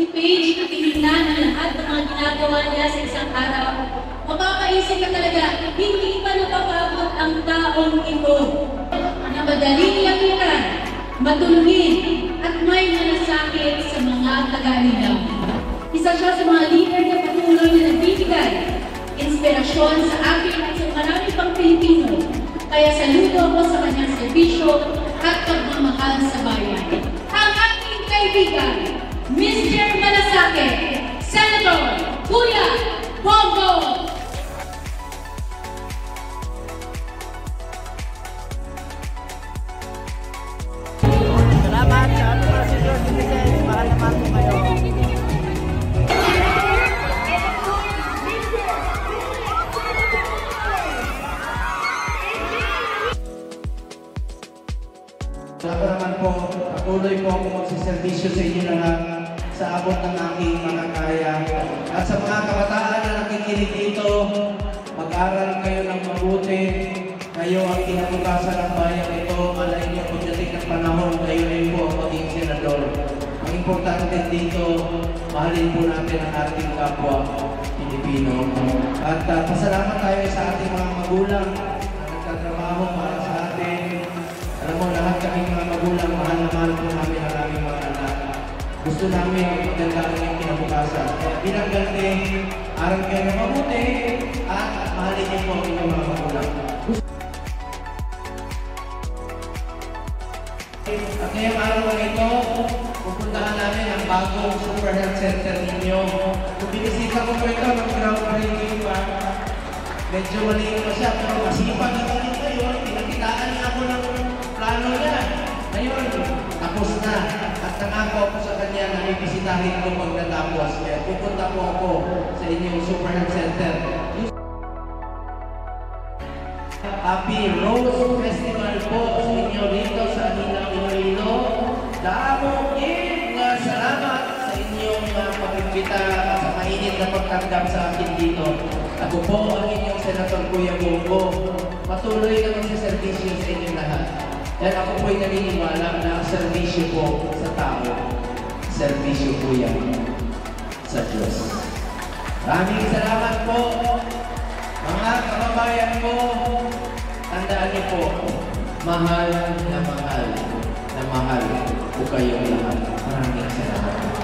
Facebook page at tinignan ang lahat ng mga ginagawa niya sa isang araw, mapapaisip ka talaga, hindi pa napapagod ang taong ito na madaling lapitan, matulungin, at may malasakit sa mga taga-aligaw. Isa siya sa mga leader na patuloy na nagbibigay inspirasyon sa akin at sa marami pang Pilipino. Kaya saludo ako sa kanyang serbisyo at pagmamahal sa bayan. Ang aking kaibigan, Mr. Malasakit, Senator Kuya Bongo! Salamat sa ating mga senior citizens. Mahal na mahal ko kayo. Ako naman po, patuloy po ako magsiservisyo sa inyo lahat sa abot ng aking makakaya. At sa mga kabataan na nakikinig dito, mag-aral kayo ng mabuti. Kayo ang kinabukasan ng bayan ito. Malay niyo pagdating ng panahon, kayo rin po ang maging senador. Ang importante dito, mahalin po natin ang ating kapwa Pilipino. At pasalamat tayo sa ating mga magulang na nagtatrabaho para sa atin. Alam mo, lahat kaming mga magulang, mahal na mahal po namin ang aming mga anak. Gusto namin magandaan yung kinabukasan. Kaya bilang ganti, aral kayo na mabuti at mahalin niyo po ang inyong mga magulang. At ngayong araw na ito, pupuntahan namin ang bagong Super Health Center ninyo. Kung binisita ko po ito, mag-groundbreaking pa. Medyo maliit pa siya, pero masipag na kami kayo. Pinakitaan niya ako ng plano niya. Ngayon, tapos na. At nangako ako sa kanya na ibisitahin ko pag natapos. Kaya pupunta po ako sa inyong Super Health Center. Happy Rose Festival po sa inyo dito sa Anilaw, Iloilo. Damo-in nga salamat sa inyong pag-imbita at sa mainit na pagtanggap sa akin dito. Ako po ang inyong Senator Kuya Bongo. Patuloy na magsiservisyo sa inyong lahat. Dahil ako po'y naniniwala na ang servisyo po sa tao, servisyo po yan sa Diyos. Maraming salamat po, mga kababayan ko. Tandaan niyo po, mahal na mahal ko kayong lahat. Maraming salamat.